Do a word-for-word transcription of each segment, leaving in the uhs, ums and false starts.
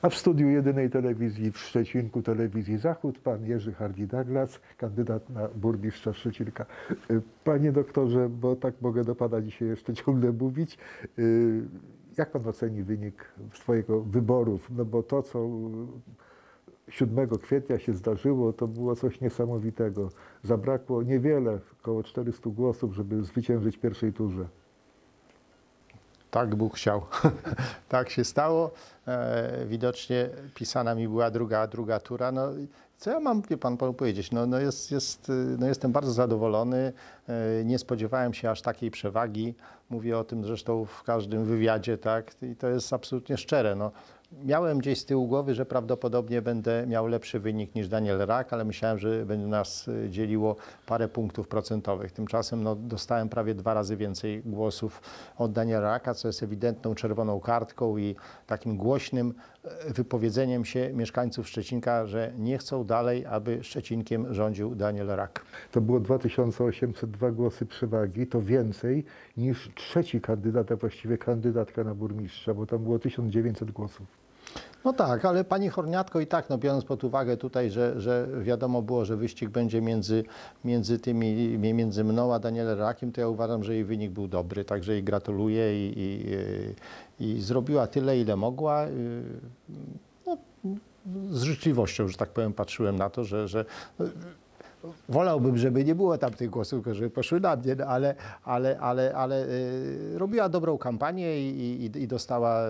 A w studiu jedynej telewizji w Szczecinku, telewizji Zachód, pan Jerzy Hardie-Douglas, kandydat na burmistrza Szczecinka. Panie doktorze, bo tak mogę do pana dzisiaj jeszcze ciągle mówić, jak pan oceni wynik swojego wyborów? No bo to, co siódmego kwietnia się zdarzyło, to było coś niesamowitego. Zabrakło niewiele, około czterystu głosów, żeby zwyciężyć w pierwszej turze. Tak Bóg chciał. Tak się stało. E, widocznie pisana mi była druga, druga tura. No, co ja mam, wie pan, panu powiedzieć? No, no, jest, jest, no jestem bardzo zadowolony. E, nie spodziewałem się aż takiej przewagi. Mówię o tym zresztą w każdym wywiadzie, tak? I to jest absolutnie szczere. No. Miałem gdzieś z tyłu głowy, że prawdopodobnie będę miał lepszy wynik niż Daniel Rak, ale myślałem, że będzie nas dzieliło parę punktów procentowych. Tymczasem no, dostałem prawie dwa razy więcej głosów od Daniela Raka, co jest ewidentną czerwoną kartką i takim głośnym wypowiedzeniem się mieszkańców Szczecinka, że nie chcą dalej, aby Szczecinkiem rządził Daniel Rak. To było dwa tysiące osiemset dwa głosy przewagi, to więcej niż trzeci kandydat, a właściwie kandydatka na burmistrza, bo tam było tysiąc dziewięćset głosów. No tak, ale pani Horniatko i tak, no biorąc pod uwagę tutaj, że, że wiadomo było, że wyścig będzie między, między tymi, między mną a Danielem Rakiem, to ja uważam, że jej wynik był dobry, także jej gratuluję i, i, i zrobiła tyle, ile mogła. No, z życzliwością, że tak powiem, patrzyłem na to, że, że wolałbym, żeby nie było tam tych głosów, tylko żeby poszły na mnie, no ale, ale, ale, ale y, robiła dobrą kampanię i, i, i dostała y,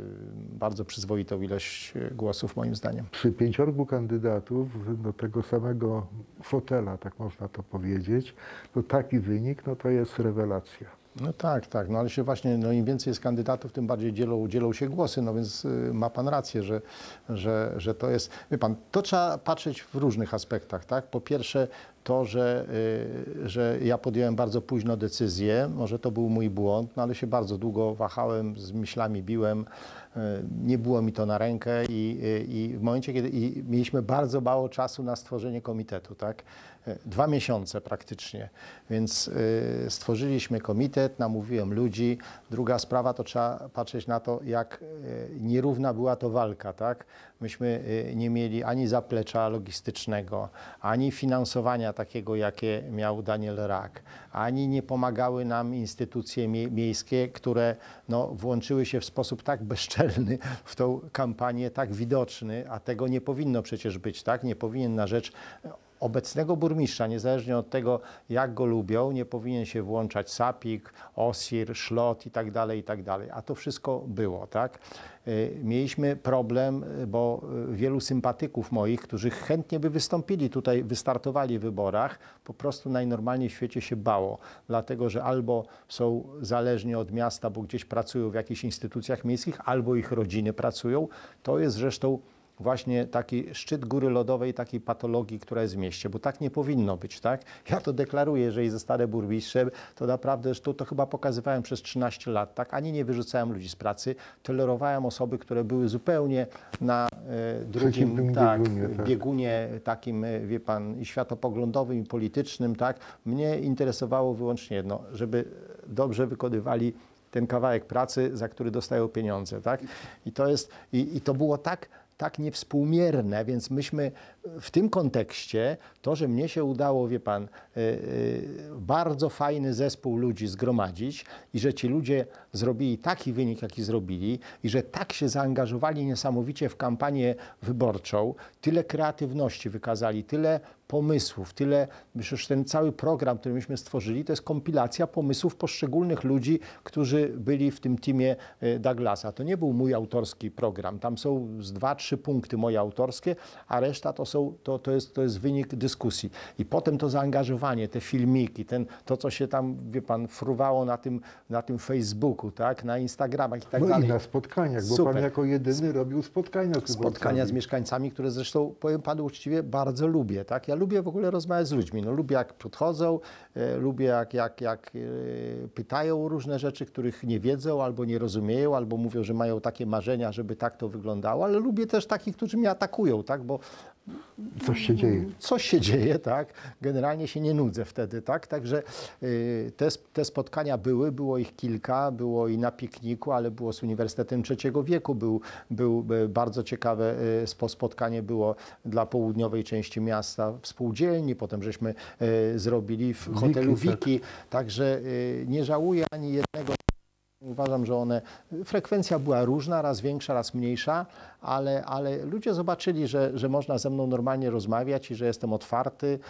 bardzo przyzwoitą ilość głosów, moim zdaniem. Przy pięciorgu kandydatów do tego samego fotela, tak można to powiedzieć, to taki wynik, no to jest rewelacja. No tak, tak, no ale się właśnie, no im więcej jest kandydatów, tym bardziej dzielą, dzielą się głosy, no więc y, ma pan rację, że, że, że to jest, wie pan, to trzeba patrzeć w różnych aspektach, tak? Po pierwsze to, że, y, że ja podjąłem bardzo późno decyzję, może to był mój błąd, no ale się bardzo długo wahałem, z myślami biłem, y, nie było mi to na rękę i, y, i w momencie, kiedy i mieliśmy bardzo mało czasu na stworzenie komitetu, tak? Dwa miesiące praktycznie, więc y, stworzyliśmy komitet, namówiłem ludzi. Druga sprawa to trzeba patrzeć na to, jak y, nierówna była to walka, tak? Myśmy y, nie mieli ani zaplecza logistycznego, ani finansowania takiego, jakie miał Daniel Rak, ani nie pomagały nam instytucje mie miejskie, które no, włączyły się w sposób tak bezczelny w tą kampanię, tak widoczny, a tego nie powinno przecież być, tak? Nie powinien na rzecz obecnego burmistrza, niezależnie od tego, jak go lubią, nie powinien się włączać Sapik, Osir, Szlot i tak dalej, i tak dalej. A to wszystko było, tak? Mieliśmy problem, bo wielu sympatyków moich, którzy chętnie by wystąpili tutaj, wystartowali w wyborach, po prostu najnormalniej w świecie się bało. Dlatego, że albo są zależni od miasta, bo gdzieś pracują w jakichś instytucjach miejskich, albo ich rodziny pracują. To jest zresztą właśnie taki szczyt góry lodowej, takiej patologii, która jest w mieście, bo tak nie powinno być, tak? Ja to deklaruję, jeżeli zostanę burmistrzem, to naprawdę, to, to chyba pokazywałem przez trzynaście lat, tak? Ani nie wyrzucałem ludzi z pracy, tolerowałem osoby, które były zupełnie na e, drugim tak, biegunie, tak. biegunie takim, wie pan, i światopoglądowym, i politycznym, tak? Mnie interesowało wyłącznie jedno, żeby dobrze wykonywali ten kawałek pracy, za który dostają pieniądze, tak? I to jest, i, i to było tak, tak niewspółmierne, więc myśmy w tym kontekście, to, że mnie się udało, wie pan, yy, yy, bardzo fajny zespół ludzi zgromadzić i że ci ludzie zrobili taki wynik, jaki zrobili i że tak się zaangażowali niesamowicie w kampanię wyborczą, tyle kreatywności wykazali, tyle pomysłów, tyle, przecież ten cały program, który myśmy stworzyli, to jest kompilacja pomysłów poszczególnych ludzi, którzy byli w tym teamie Douglasa. To nie był mój autorski program, tam są z dwa, trzy punkty moje autorskie, a reszta to, są, to, to, jest, to jest wynik dyskusji. I potem to zaangażowanie, te filmiki, ten, to co się tam, wie pan, fruwało na tym, na tym Facebooku, tak, na Instagramach i tak no dalej. I na spotkaniach, bo Super. Pan jako jedyny robił spotkania z Spotkania z mieszkańcami, które zresztą, powiem panu uczciwie, bardzo lubię, tak. Ja lubię w ogóle rozmawiać z ludźmi. No, lubię jak podchodzą, e, lubię jak, jak, jak e, pytają o różne rzeczy, których nie wiedzą albo nie rozumieją, albo mówią, że mają takie marzenia, żeby tak to wyglądało, ale lubię też takich, którzy mnie atakują, tak, bo Coś się dzieje. Coś się dzieje, tak? Generalnie się nie nudzę wtedy, tak? Także y, te, te spotkania były, było ich kilka, było i na pikniku, ale było z Uniwersytetem Trzeciego Wieku, był, był bardzo ciekawe y, spotkanie było dla południowej części miasta w spółdzielni, potem żeśmy y, zrobili w hotelu Wiki, tak. Wiki, także y, nie żałuję ani jednego. Uważam, że one, frekwencja była różna, raz większa, raz mniejsza, ale, ale ludzie zobaczyli, że, że można ze mną normalnie rozmawiać i że jestem otwarty.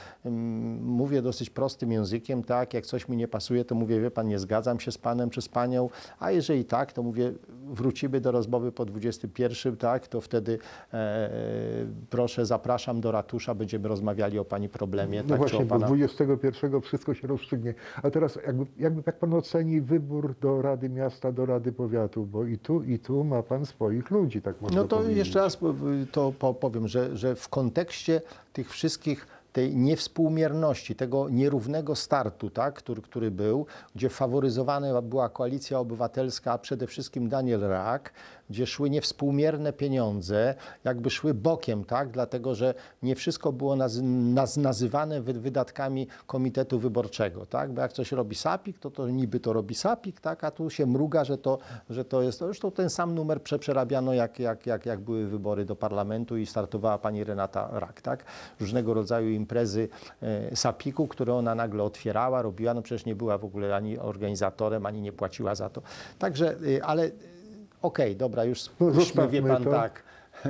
Mówię dosyć prostym językiem, tak, jak coś mi nie pasuje, to mówię, wie pan, nie zgadzam się z panem czy z panią, a jeżeli tak, to mówię, wrócimy do rozmowy po dwudziestym pierwszym, tak, to wtedy e, proszę, zapraszam do ratusza, będziemy rozmawiali o pani problemie. No tak, właśnie, czy o bo pana... dwudziestego pierwszego wszystko się rozstrzygnie. A teraz jakby, jakby jak pan oceni wybór do Rady Miasta, do Rady Powiatu, bo i tu, i tu ma pan swoich ludzi, tak można No to powiedzieć. jeszcze raz to powiem, że, że w kontekście tych wszystkich, tej niewspółmierności, tego nierównego startu, tak, który, który był, gdzie faworyzowana była Koalicja Obywatelska, a przede wszystkim Daniel Rak, gdzie szły niewspółmierne pieniądze, jakby szły bokiem, tak, dlatego że nie wszystko było naz, naz, nazywane wydatkami Komitetu Wyborczego, tak, bo jak coś robi SAPIK, to to niby to robi SAPIK, tak, a tu się mruga, że to, że to jest, zresztą ten sam numer przerabiano, jak, jak, jak, jak były wybory do parlamentu i startowała pani Renata Rak, tak, różnego rodzaju imprezy e, SAPIK-u, które ona nagle otwierała, robiła, no przecież nie była w ogóle ani organizatorem, ani nie płaciła za to, także, e, ale okej, okay, dobra, już spójrzmy, wie pan, to. tak,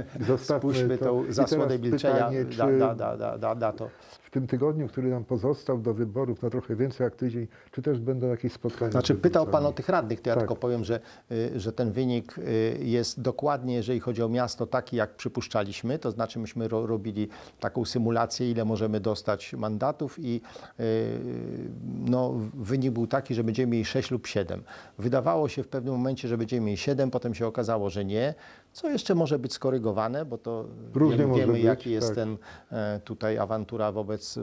spójrzmy to. tą zasłodę milczenia, pytanie, da, czy da, da, da, da, da to. w tym tygodniu, który nam pozostał do wyborów, na trochę więcej jak tydzień, czy też będą jakieś spotkania? Znaczy pytał pan o tych radnych, to ja Tak. tylko powiem, że, że ten wynik jest dokładnie, jeżeli chodzi o miasto, taki jak przypuszczaliśmy, to znaczy myśmy ro, robili taką symulację, ile możemy dostać mandatów i no, wynik był taki, że będziemy mieli sześć lub siedem. Wydawało się w pewnym momencie, że będziemy mieli siedem, potem się okazało, że nie, co jeszcze może być skorygowane, bo to Różnie wiemy, może wiemy być, jaki jest tak. ten tutaj awantura wobec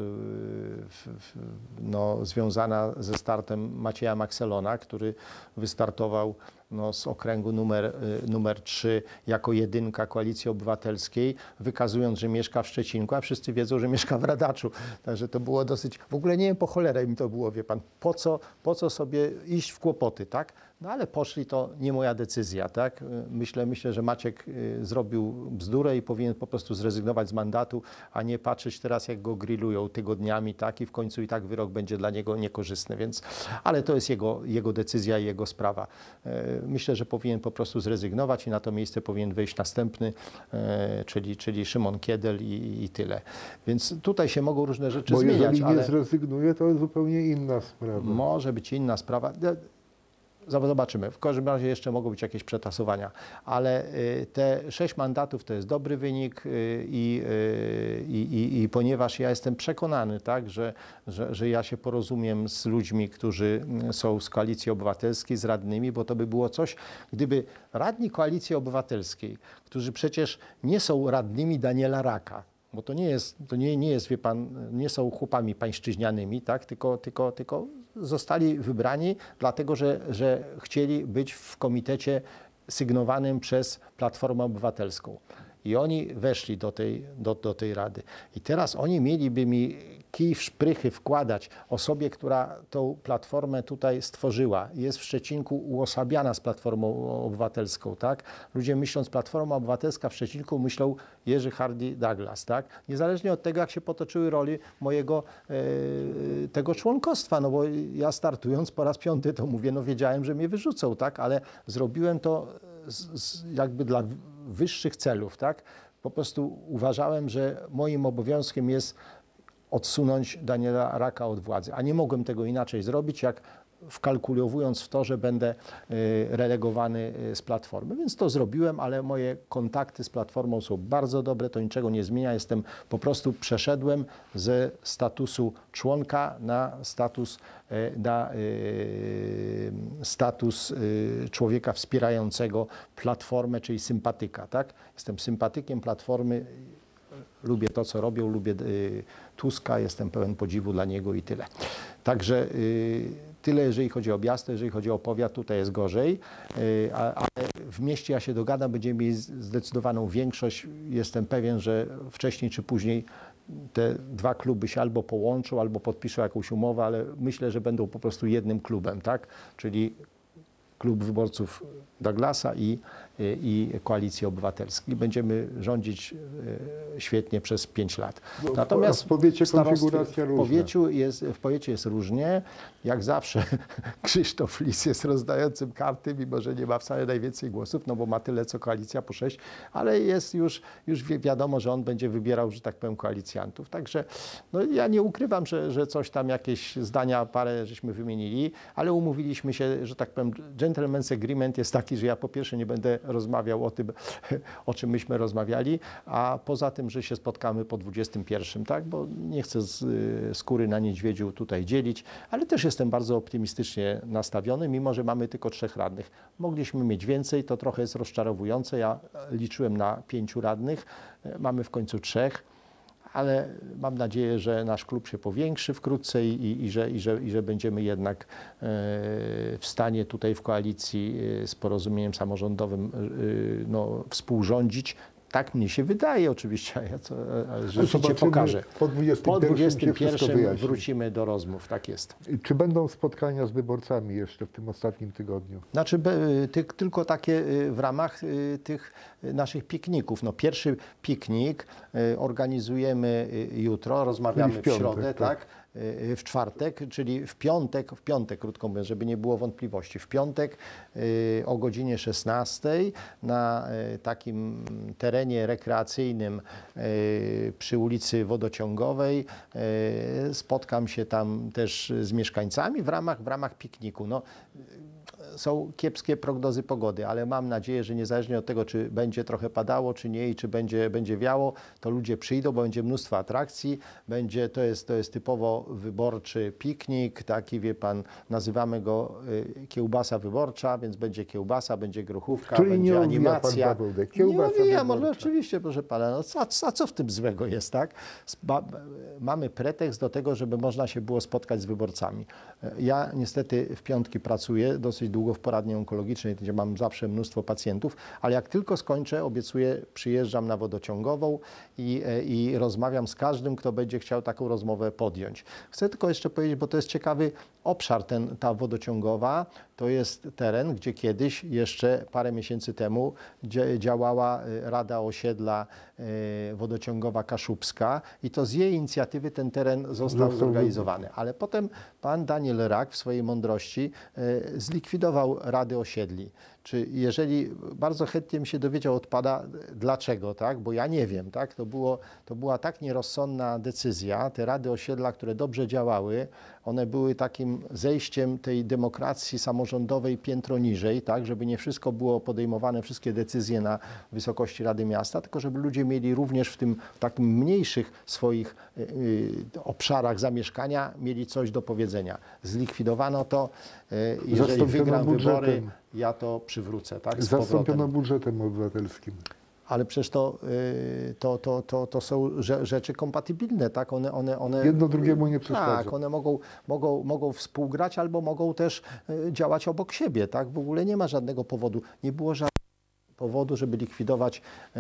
no, związana ze startem Macieja Makselona, który wystartował no, z okręgu numer, numer trzy jako jedynka Koalicji Obywatelskiej, wykazując, że mieszka w Szczecinku, a wszyscy wiedzą, że mieszka w Radaczu. Także to było dosyć, w ogóle nie wiem po cholerę mi to było, wie pan, po co, po co sobie iść w kłopoty, tak? No ale poszli, to nie moja decyzja, tak? Myślę, myślę, że Maciek zrobił bzdurę i powinien po prostu zrezygnować z mandatu, a nie patrzeć teraz, jak go grillują tygodniami, tak? I w końcu i tak wyrok będzie dla niego niekorzystny, więc, ale to jest jego, jego decyzja i jego sprawa. Myślę, że powinien po prostu zrezygnować i na to miejsce powinien wejść następny, czyli, czyli Szymon Kiedel i, i tyle. Więc tutaj się mogą różne rzeczy Bo zmieniać, jeżeli ale nie zrezygnuje, to jest zupełnie inna sprawa. może być inna sprawa. Zobaczymy. W każdym razie jeszcze mogą być jakieś przetasowania, ale te sześć mandatów to jest dobry wynik i, i, i, i ponieważ ja jestem przekonany, tak, że, że, że ja się porozumiem z ludźmi, którzy są z Koalicji Obywatelskiej, z radnymi, bo to by było coś, gdyby radni Koalicji Obywatelskiej, którzy przecież nie są radnymi Daniela Raka, bo to nie jest, to nie, nie jest, wie pan, nie są chłopami pańszczyźnianymi, tak, tylko, tylko, tylko zostali wybrani dlatego, że, że chcieli być w komitecie sygnowanym przez Platformę Obywatelską. I oni weszli do tej, do, do tej rady. I teraz oni mieliby mi kij w szprychy wkładać osobie, która tą platformę tutaj stworzyła. Jest w Szczecinku uosabiana z Platformą Obywatelską, tak? Ludzie myśląc Platforma Obywatelska w Szczecinku myślą Jerzy Hardy Douglas, tak? Niezależnie od tego, jak się potoczyły roli mojego e, tego członkostwa, no bo ja startując po raz piąty to mówię, no wiedziałem, że mnie wyrzucą, tak? Ale zrobiłem to z, z, jakby dla wyższych celów, tak? Po prostu uważałem, że moim obowiązkiem jest odsunąć Daniela Raka od władzy, a nie mogłem tego inaczej zrobić, jak wkalkulowując w to, że będę relegowany z Platformy. Więc to zrobiłem, ale moje kontakty z Platformą są bardzo dobre, to niczego nie zmienia. Jestem, po prostu przeszedłem ze statusu członka na status, na status człowieka wspierającego Platformę, czyli sympatyka, tak? Jestem sympatykiem Platformy, lubię to, co robią, lubię Tuska, jestem pełen podziwu dla niego i tyle. Także Tyle jeżeli chodzi o miasto, jeżeli chodzi o powiat, tutaj jest gorzej, ale w mieście ja się dogadam, będziemy mieli zdecydowaną większość. Jestem pewien, że wcześniej czy później te dwa kluby się albo połączą, albo podpiszą jakąś umowę, ale myślę, że będą po prostu jednym klubem, tak? Czyli klub wyborców Douglasa i, i Koalicji Obywatelskiej. Będziemy rządzić świetnie przez pięć lat. Natomiast w powiecie konfiguracja różna. W powieciu jest, w powiecie jest różnie. Jak zawsze Krzysztof Lis jest rozdającym karty, mimo że nie ma wcale najwięcej głosów, no bo ma tyle co koalicja po sześć, ale jest już, już wi wiadomo, że on będzie wybierał, że tak powiem, koalicjantów. Także no, ja nie ukrywam, że, że coś tam, jakieś zdania parę żeśmy wymienili, ale umówiliśmy się, że tak powiem, gentleman's agreement jest taki, że ja po pierwsze nie będę rozmawiał o tym, o czym myśmy rozmawiali, a poza tym, że się spotkamy po dwudziestym pierwszym, tak? Bo nie chcę z, skóry na niedźwiedziu tutaj dzielić, ale też jestem bardzo optymistycznie nastawiony, mimo że mamy tylko trzech radnych. Mogliśmy mieć więcej, to trochę jest rozczarowujące. Ja liczyłem na pięciu radnych, mamy w końcu trzech. Ale mam nadzieję, że nasz klub się powiększy wkrótce i, i, i, że, i, że, i że będziemy jednak e, w stanie tutaj w koalicji e, z porozumieniem samorządowym e, no, współrządzić. Tak mnie się wydaje oczywiście, a ja co, a że życie pokaże. Po dwudziestym pierwszym wrócimy do rozmów, tak jest. Czy będą spotkania z wyborcami jeszcze w tym ostatnim tygodniu? Znaczy ty, tylko takie w ramach tych naszych pikników. No, pierwszy piknik organizujemy jutro, rozmawiamy w, piątek, w środę, tak? tak? W czwartek, czyli w piątek, w piątek, krótko mówiąc, żeby nie było wątpliwości, w piątek o godzinie szesnastej na takim terenie rekreacyjnym przy ulicy Wodociągowej spotkam się tam też z mieszkańcami w ramach, w ramach pikniku. No, są kiepskie prognozy pogody, ale mam nadzieję, że niezależnie od tego, czy będzie trochę padało, czy nie i czy będzie, będzie wiało, to ludzie przyjdą, bo będzie mnóstwo atrakcji. Będzie, to, jest, to jest typowo wyborczy piknik, taki wie pan, nazywamy go y, kiełbasa wyborcza, więc będzie kiełbasa, będzie grochówka, Czyli będzie nie animacja. Pan Paweł, kiełbasa nie owijam, wyborcza. oczywiście, proszę pana, no, a, a co w tym złego jest, tak? Ba, mamy pretekst do tego, żeby można się było spotkać z wyborcami. Ja niestety w piątki pracuję, dosyć długo w poradni onkologicznej, gdzie mam zawsze mnóstwo pacjentów, ale jak tylko skończę, obiecuję, przyjeżdżam na Wodociągową i, i rozmawiam z każdym, kto będzie chciał taką rozmowę podjąć. Chcę tylko jeszcze powiedzieć, bo to jest ciekawy obszar, ten, ta Wodociągowa, to jest teren, gdzie kiedyś, jeszcze parę miesięcy temu, działała Rada Osiedla Wodociągowa Kaszubska i to z jej inicjatywy ten teren został zorganizowany. Ale potem pan Daniel Rak w swojej mądrości zlikwidował Rady Osiedli. Czy jeżeli, bardzo chętnie bym się dowiedział od pana, dlaczego, tak? Bo ja nie wiem, tak? To, było, to była tak nierozsądna decyzja. Te rady osiedla, które dobrze działały, one były takim zejściem tej demokracji samorządowej piętro niżej, tak? Żeby nie wszystko było podejmowane, wszystkie decyzje na wysokości Rady Miasta, tylko żeby ludzie mieli również w tym w takim mniejszych swoich y, y, obszarach zamieszkania, mieli coś do powiedzenia. Zlikwidowano to. Y, jeżeli wygram wybory, ja to przywrócę, tak? Z Zastąpiono powrotem. budżetem obywatelskim. Ale przecież to, to, to, to, to są rzeczy kompatybilne, tak? One, one, one, Jedno drugiemu nie przeszkadza. Tak, one mogą, mogą, mogą współgrać albo mogą też działać obok siebie, tak? W ogóle nie ma żadnego powodu, nie było żadnego powodu, żeby likwidować.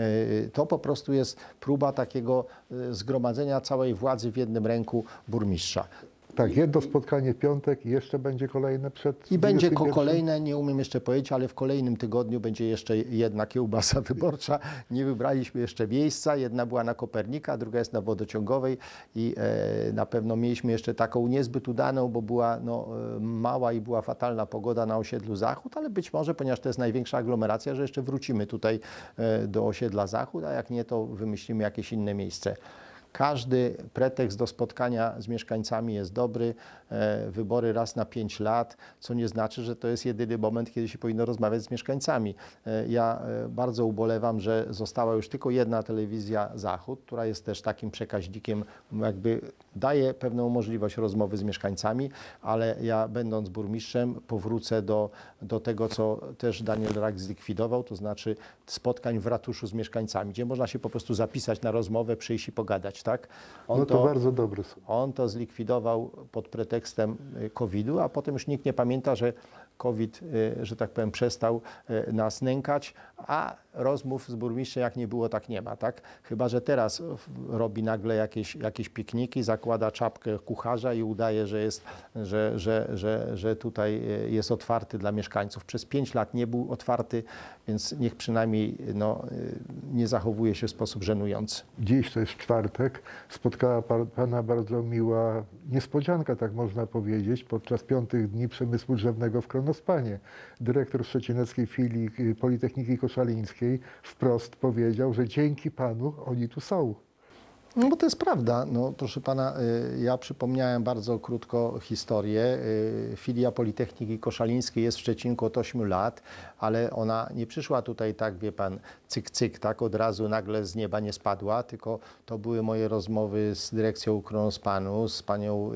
To po prostu jest próba takiego zgromadzenia całej władzy w jednym ręku burmistrza. Tak, jedno spotkanie w piątek i jeszcze będzie kolejne przed... I będzie ko kolejne, nie umiem jeszcze powiedzieć, ale w kolejnym tygodniu będzie jeszcze jedna kiełbasa wyborcza. Nie wybraliśmy jeszcze miejsca. Jedna była na Kopernika, druga jest na Wodociągowej i e, na pewno mieliśmy jeszcze taką niezbyt udaną, bo była no, mała i była fatalna pogoda na osiedlu Zachód, ale być może, ponieważ to jest największa aglomeracja, że jeszcze wrócimy tutaj e, do osiedla Zachód, a jak nie, to wymyślimy jakieś inne miejsce. Każdy pretekst do spotkania z mieszkańcami jest dobry. Wybory raz na pięć lat, co nie znaczy, że to jest jedyny moment, kiedy się powinno rozmawiać z mieszkańcami. Ja bardzo ubolewam, że została już tylko jedna telewizja Zachód, która jest też takim przekaźnikiem, jakby daje pewną możliwość rozmowy z mieszkańcami, ale ja będąc burmistrzem powrócę do, do tego, co też Daniel Rak zlikwidował, to znaczy spotkań w ratuszu z mieszkańcami, gdzie można się po prostu zapisać na rozmowę, przyjść i pogadać. tak? On No to, to bardzo dobre są. On to zlikwidował pod pretekstem kowida, a potem już nikt nie pamięta, że COVID, że tak powiem, przestał nas nękać, a rozmów z burmistrzem jak nie było, tak nie ma, tak? Chyba że teraz robi nagle jakieś, jakieś pikniki, zakłada czapkę kucharza i udaje, że, jest, że, że, że, że tutaj jest otwarty dla mieszkańców. Przez pięć lat nie był otwarty, więc niech przynajmniej no, nie zachowuje się w sposób żenujący. Dziś to jest czwartek. Spotkała Pana bardzo miła niespodzianka, tak można powiedzieć, podczas piątych dni przemysłu drzewnego w Kronospanie. Dyrektor szczecineckiej filii Politechniki Koszalińskiej wprost powiedział, że dzięki Panu oni tu są. No bo to jest prawda. No, proszę pana, ja przypomniałem bardzo krótko historię. Filia Politechniki Koszalińskiej jest w Szczecinku od ośmiu lat, ale ona nie przyszła tutaj tak, wie pan, cyk, cyk, tak od razu nagle z nieba nie spadła, tylko to były moje rozmowy z dyrekcją Kronospanu, z panią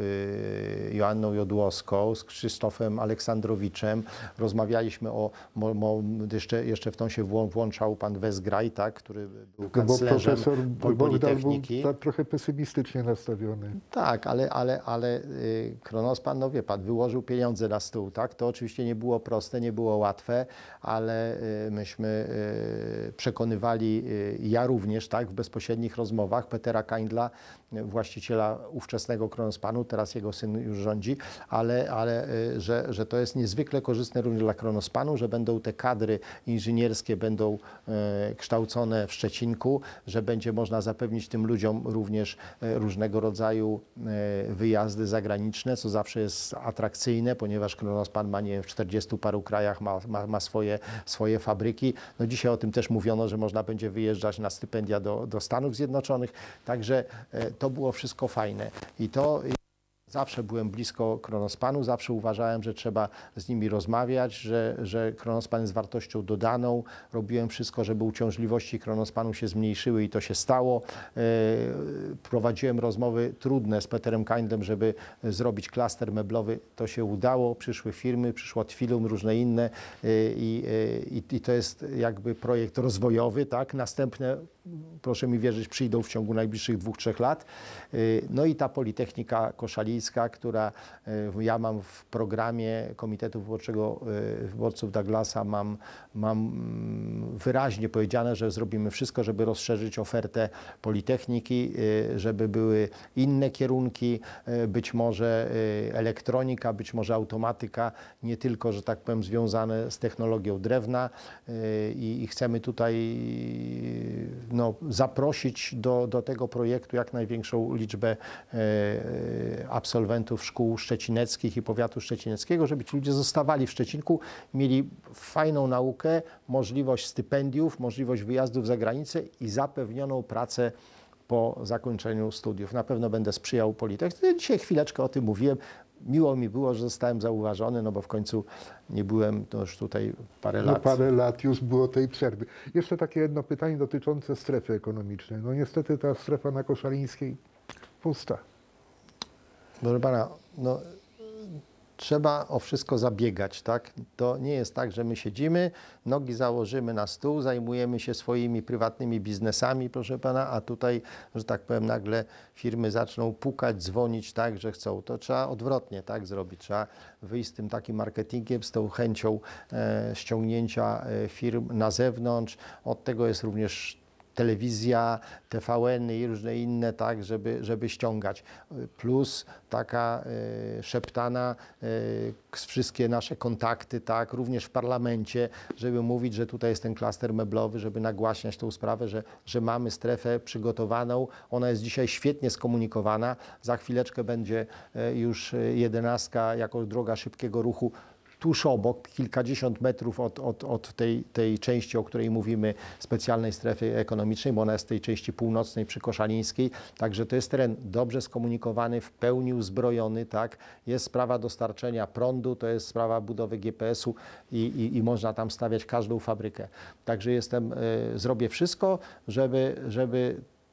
Joanną Jodłowską, z Krzysztofem Aleksandrowiczem. Rozmawialiśmy o, mo, mo, jeszcze, jeszcze w tą się włączał pan Wezgraj, tak, który był kanclerzem no Politechniki. Tak trochę pesymistycznie nastawiony. Tak, ale, ale, ale Kronospan, no wie pan, wyłożył pieniądze na stół, tak? To oczywiście nie było proste, nie było łatwe, ale myśmy przekonywali, ja również, tak, w bezpośrednich rozmowach Petera Kaindla, właściciela ówczesnego Kronospanu, teraz jego syn już rządzi, ale, ale że, że to jest niezwykle korzystne również dla Kronospanu, że będą te kadry inżynierskie będą kształcone w Szczecinku, że będzie można zapewnić tym ludziom również różnego rodzaju wyjazdy zagraniczne, co zawsze jest atrakcyjne, ponieważ Kronospan ma, nie wiem, w czterdziestu paru krajach ma, ma, ma swoje, swoje fabryki. No dzisiaj o tym też mówiono, że można będzie wyjeżdżać na stypendia do, do Stanów Zjednoczonych, także to było wszystko fajne. I to zawsze byłem blisko Kronospanu, zawsze uważałem, że trzeba z nimi rozmawiać, że, że Kronospan jest wartością dodaną. Robiłem wszystko, żeby uciążliwości Kronospanu się zmniejszyły i to się stało. E, prowadziłem rozmowy trudne z Peterem Kaindlem, żeby zrobić klaster meblowy. To się udało. Przyszły firmy, przyszło Twilum, różne inne e, i, e, i to jest jakby projekt rozwojowy, tak? Następne, proszę mi wierzyć, przyjdą w ciągu najbliższych dwóch, trzech lat. E, no i ta Politechnika Koszalińska, która ja mam w programie Komitetu Wyborczego Wyborców Douglasa, mam, mam wyraźnie powiedziane, że zrobimy wszystko, żeby rozszerzyć ofertę Politechniki, żeby były inne kierunki, być może elektronika, być może automatyka, nie tylko, że tak powiem, związane z technologią drewna i, i chcemy tutaj no, zaprosić do, do tego projektu jak największą liczbę absolwentów absolwentów szkół szczecineckich i powiatu szczecineckiego, żeby ci ludzie zostawali w Szczecinku, mieli fajną naukę, możliwość stypendiów, możliwość wyjazdów za granicę i zapewnioną pracę po zakończeniu studiów. Na pewno będę sprzyjał Politechnice. Dzisiaj chwileczkę o tym mówiłem. Miło mi było, że zostałem zauważony, no bo w końcu nie byłem to już tutaj parę no, lat. Parę lat już było tej przerwy. Jeszcze takie jedno pytanie dotyczące strefy ekonomicznej. No niestety ta strefa na Koszalińskiej pusta. Proszę pana, no, trzeba o wszystko zabiegać, tak? To nie jest tak, że my siedzimy, nogi założymy na stół, zajmujemy się swoimi prywatnymi biznesami, proszę pana, a tutaj, że tak powiem, nagle firmy zaczną pukać, dzwonić, tak, że chcą. To trzeba odwrotnie, tak, zrobić. Trzeba wyjść z tym takim marketingiem, z tą chęcią e, ściągnięcia e, firm na zewnątrz. Od tego jest również telewizja, T V N i różne inne, tak, żeby, żeby ściągać. Plus taka y, szeptana, y, wszystkie nasze kontakty, tak, również w parlamencie, żeby mówić, że tutaj jest ten klaster meblowy, żeby nagłaśniać tą sprawę, że, że mamy strefę przygotowaną. Ona jest dzisiaj świetnie skomunikowana. Za chwileczkę będzie y, już jedenastka jako droga szybkiego ruchu tuż obok, kilkadziesiąt metrów od, od, od tej, tej części, o której mówimy, specjalnej strefy ekonomicznej, bo ona jest w tej części północnej przy Koszalińskiej. Także to jest teren dobrze skomunikowany, w pełni uzbrojony, tak. Jest sprawa dostarczenia prądu, to jest sprawa budowy G P S u i, i, i można tam stawiać każdą fabrykę. Także jestem, y, zrobię wszystko, żeby, żeby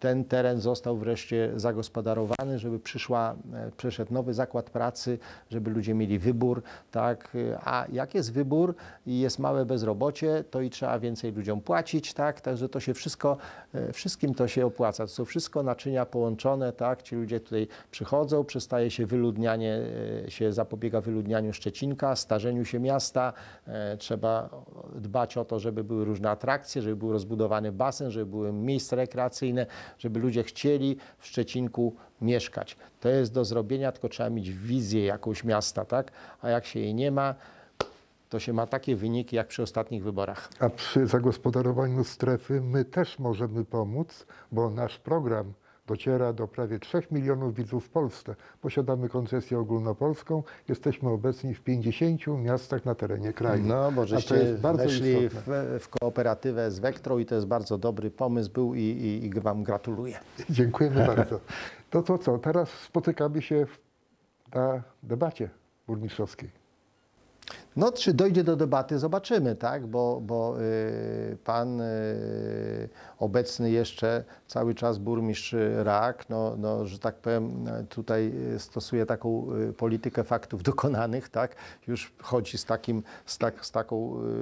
ten teren został wreszcie zagospodarowany, żeby przyszła, przyszedł nowy zakład pracy, żeby ludzie mieli wybór, tak, a jak jest wybór i jest małe bezrobocie, to i trzeba więcej ludziom płacić, tak, także to się wszystko, wszystkim to się opłaca, to są wszystko naczynia połączone, tak, ci ludzie tutaj przychodzą, przestaje się wyludnianie, się zapobiega wyludnianiu Szczecinka, starzeniu się miasta, trzeba dbać o to, żeby były różne atrakcje, żeby był rozbudowany basen, żeby były miejsca rekreacyjne, żeby ludzie chcieli w Szczecinku mieszkać. To jest do zrobienia, tylko trzeba mieć wizję jakąś miasta, tak? A jak się jej nie ma, to się ma takie wyniki jak przy ostatnich wyborach. A przy zagospodarowaniu strefy my też możemy pomóc, bo nasz program dociera do prawie trzech milionów widzów w Polsce. Posiadamy koncesję ogólnopolską, jesteśmy obecni w pięćdziesięciu miastach na terenie kraju. No, bo A to żeście jest bardzo weszli istotne. w, w kooperatywę z Vectro i to jest bardzo dobry pomysł był i, i, i Wam gratuluję. Dziękujemy bardzo. To to co, teraz spotykamy się w- na debacie burmistrzowskiej. No, czy dojdzie do debaty, zobaczymy, tak? Bo, bo y, pan y, obecny jeszcze cały czas burmistrz Rak, no, no, że tak powiem, tutaj stosuje taką y, politykę faktów dokonanych, tak? Już chodzi z takim, z, tak, z taką, y,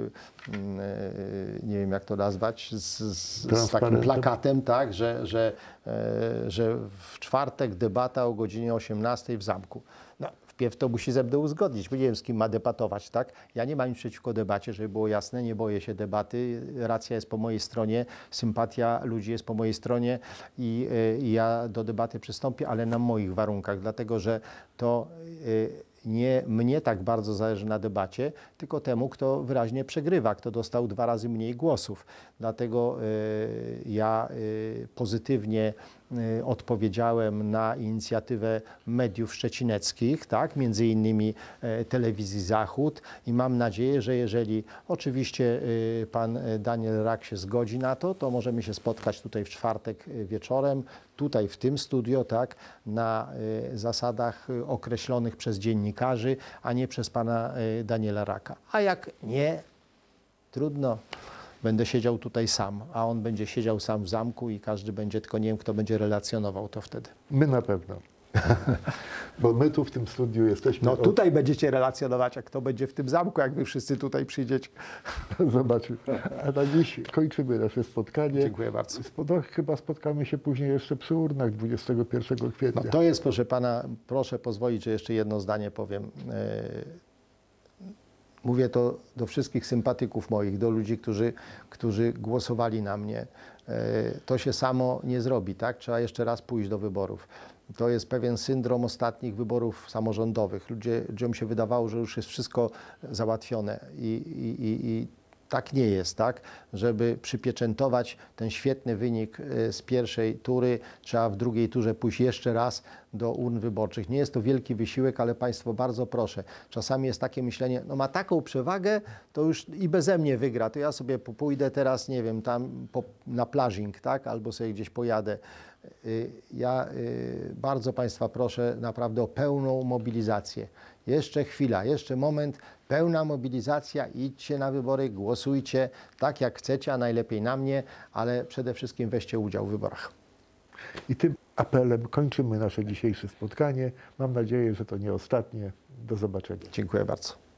y, nie wiem jak to nazwać, z, z, z takim Transparentem. plakatem, tak? Że, że, y, że w czwartek debata o godzinie osiemnastej w zamku. No, wpierw to musi ze mną uzgodnić, bo nie wiem z kim ma debatować, tak? Ja nie mam nic przeciwko debacie, żeby było jasne, nie boję się debaty, racja jest po mojej stronie, sympatia ludzi jest po mojej stronie i, y, i ja do debaty przystąpię, ale na moich warunkach, dlatego że to y, nie mnie tak bardzo zależy na debacie, tylko temu, kto wyraźnie przegrywa, kto dostał dwa razy mniej głosów. Dlatego y, ja y, pozytywnie y, odpowiedziałem na inicjatywę mediów szczecineckich, tak, między innymi y, telewizji Zachód i mam nadzieję, że jeżeli oczywiście y, pan Daniel Rak się zgodzi na to, to możemy się spotkać tutaj w czwartek y, wieczorem, tutaj w tym studio, tak, na y, zasadach y, określonych przez dziennikarzy, a nie przez pana y, Daniela Raka. A jak nie, trudno. Będę siedział tutaj sam, a on będzie siedział sam w zamku i każdy będzie, tylko nie wiem, kto będzie relacjonował to wtedy. My na pewno. Bo my tu w tym studiu jesteśmy... No od- tutaj będziecie relacjonować, a kto będzie w tym zamku, jak wy wszyscy tutaj przyjdziecie. Zobaczymy. A na dziś kończymy nasze spotkanie. Dziękuję bardzo. No, chyba spotkamy się później jeszcze przy urnach dwudziestego pierwszego kwietnia. No to jest, proszę pana, proszę pozwolić, że jeszcze jedno zdanie powiem. E, Mówię to do wszystkich sympatyków moich, do ludzi, którzy, którzy głosowali na mnie. E, To się samo nie zrobi, tak? Trzeba jeszcze raz pójść do wyborów. To jest pewien syndrom ostatnich wyborów samorządowych. Ludzie, ludziom się wydawało, że już jest wszystko załatwione i, i, i, i tak nie jest, tak? Żeby przypieczętować ten świetny wynik y, z pierwszej tury, trzeba w drugiej turze pójść jeszcze raz do urn wyborczych. Nie jest to wielki wysiłek, ale Państwo bardzo proszę. Czasami jest takie myślenie, no ma taką przewagę, to już i beze mnie wygra, to ja sobie pójdę teraz, nie wiem, tam po, na plażing, tak? Albo sobie gdzieś pojadę. Y, Ja y, bardzo Państwa proszę naprawdę o pełną mobilizację. Jeszcze chwila, jeszcze moment, pełna mobilizacja, idźcie na wybory, głosujcie tak jak chcecie, a najlepiej na mnie, ale przede wszystkim weźcie udział w wyborach. I tym apelem kończymy nasze dzisiejsze spotkanie. Mam nadzieję, że to nie ostatnie. Do zobaczenia. Dziękuję bardzo.